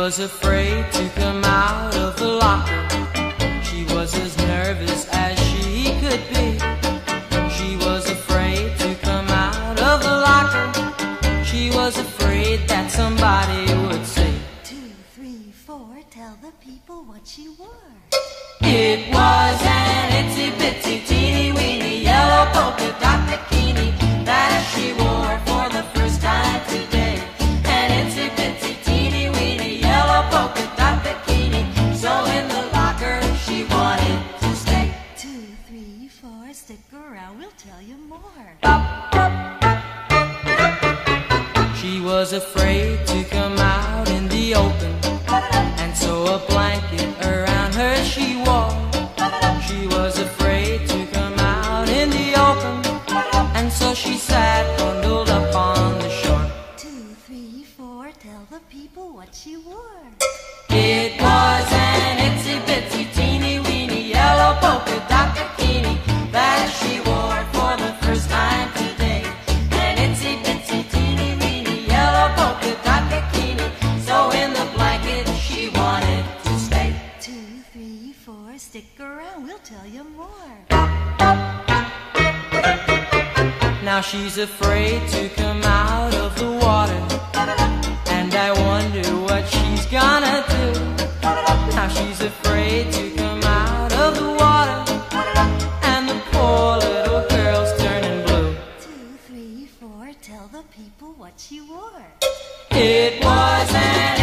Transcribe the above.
was afraid to come out of the locker. She was as nervous as she could be. She was afraid to come out of the locker. She was afraid that somebody would say, 2, 3, 4, tell the people what she wore. It was an itsy bitsy teeny weeny yellow polka dot bikini that she wore for the first time today. An itsy bitsy teeny weeny yellow polka dot bikini, so in the locker she wanted to stay. 2, 3, 4, stick around, we'll tell you more. She was afraid to come out in the open, and so a blanket around her she wore. She was afraid to come out in the open, and so she sat bundled up on the shore. 2, 3, 4, tell the people what she wore. It was an itsy bitsy teeny weeny yellow polka dot bikini that she wore for the first time today. An itsy bitsy teeny weeny yellow polka dot bikini, so in the blanket she wanted to stay. 2, 3, 4, stick around, we'll tell you more. Now she's afraid to come out of the water, and I wonder what she's gonna do. Now she's afraid to come out of the water, and the poor little girl's turning blue. 2, 3, 4, tell the people what she wore. It was an